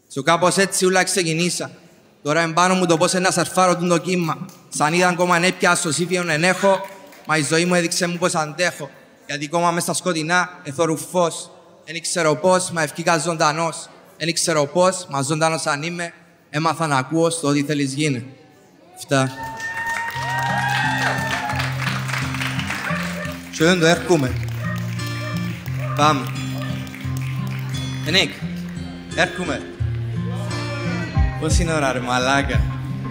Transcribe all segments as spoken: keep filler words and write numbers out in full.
Σου κάπως έτσι ούλα ξεκινήσα. Τώρα εμπάνω μου το πώς να σαρφάρω το κύμα. Σαν είδαν κόμμα ανέπια στο σύφιον εν έχω, μα η ζωή μου έδειξε μου πως αντέχω. Γιατί κόμμα μες στα σκοτεινά εθώρου φως. Εν ήξερα πώς, μα ευκήκα ζωντανός. Εν ήξερα πώς, μα ζωντανός αν είμαι, έμαθα να ακούω στο ό,τι θέλεις γίνε. Αυτά. Σου δεν το έρχομαι. Πάμε. Ενίκ, έρχομαι. Πώς είναι ώρα ρε μαλάκα.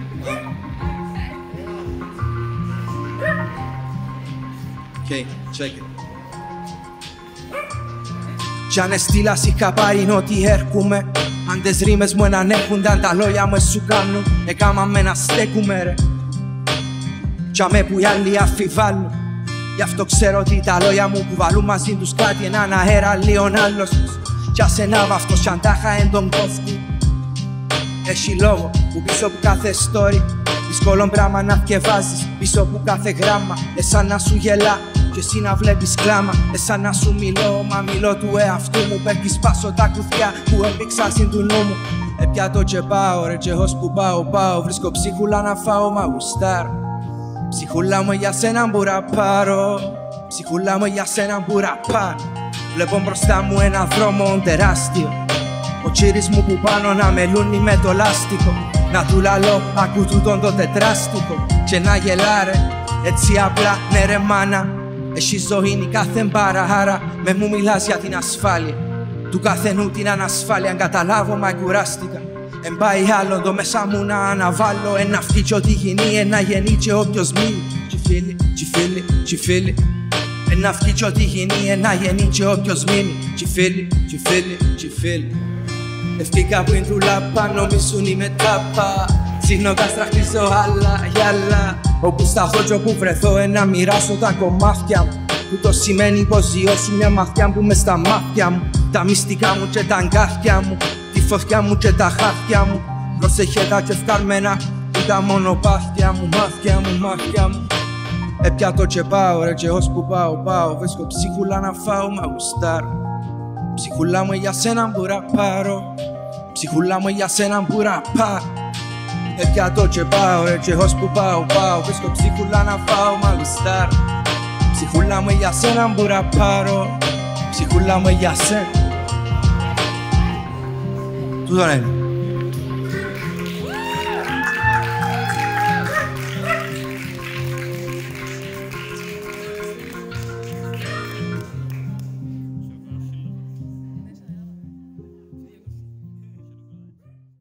Οκ, check it. Κι αν εστήλας είχα πάρει είναι ότι έρχομαι. Αν τες ρήμες μου έναν έρχονταν τα λόγια μου σου κάνουν. Έκαμα με να στέκουμε ρε. Κι αμέ που οι άλλοι αφιβάλλουν. Γι' αυτό ξέρω ότι τα λόγια μου που βάλουν μαζί τους κάτι έναν αέρα λίον άλλος. Κι ας ένα βαφτός κι αν τάχα εν τον κόφτη. Έχει λόγο που πίσω από κάθε story δύσκολο πράγμα να θκευάζεις. Πίσω από κάθε γράμμα εσάν να σου γελά και εσύ να βλέπεις κλάμα. Εσάν να σου μιλώ, μα μιλώ του εαυτού μου. Πέφτει σπάσω τα κουθιά που έμπηξα συν του νου μου. Έπια το και πάω ρε και ως που πάω πάω. Βρίσκω ψίχουλα να φάω μα γουστάρω. Ψυχούλα μου για σένα μπούρα πάρω. Ψυχούλα μου για σένα μπούρα πάρω. Βλέπω μπροστά μου ένα δρόμο τεράστιο. Ο τσίρις μου που πάνω να με λούνει με το λάστιχο. Να του λαλώ ακού τούτον το τετράστιχο. Και να γελάρε έτσι απλά ναι ρε μάνα. Έχει ζωή είναι κάθε μπαραχάρα. Με μου μιλάς για την ασφάλεια του καθενού την ανασφάλεια. Αν καταλάβω μα κουράστηκα. Εν πάει άλλο το μέσα μου να αναβάλω. Ένα αυτή κι ό,τι γίνει ένα γεννή και όποιος μείνει. Τσι φίλοι, τσι φίλοι, τσι φίλοι. Ένα αυτή κι ό,τι γίνει ένα γεννή και όποιος μείνει. Τσι φίλοι, τσι φίλοι, τσι φίλοι. Ευκήκα που είναι τρουλά πάνω μισούν είμαι τάπα. Σύνω καστραχτίζω άλλα γυάλα. Όπου σταθώ κι όπου βρεθώ ένα μοιράσω τα κομμάτια μου. Που το σημαίνει πως ζιώσου μια μαθιά που μες στα μάτια μου. Τα μυστικά μου και τα αγκάθια μου. Τη φωτιά μου και τα χάρτια μου. Πρόσεχε τα και ευκαρμένα που τα μονοπάθια μου. Μάθια μου, μάθια μου. Έπια το και πάω ρε και ως που πάω πάω. Βρίσκω ψυχούλα να φάω μα γουστάρω. Ψυχούλα μου για σένα μπούρα πάρω. Ψυχούλα μου για σένα μπούρα πάρω. Έπια το και πάω ρε και ως που πάω πάω. Βρίσκω ψυχούλα να φάω μα γουστάρω. Ψυχούλα μου για σένα μπούρα πάρω. Ψυχούλα μου για σένα. Τούτον είναι.